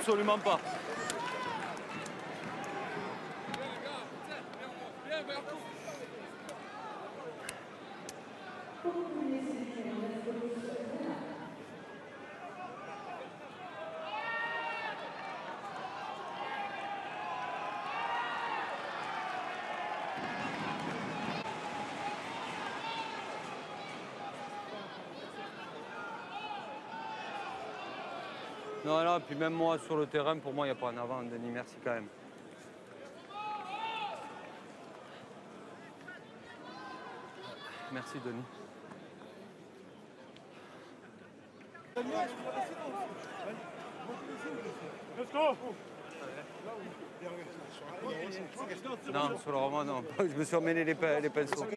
absolument pas. Non, non, puis même moi sur le terrain, pour moi, il n'y a pas en avant, Denis, merci quand même. Merci, Denis. Non, sur le roman, non. Je me suis emmêlé les pinceaux.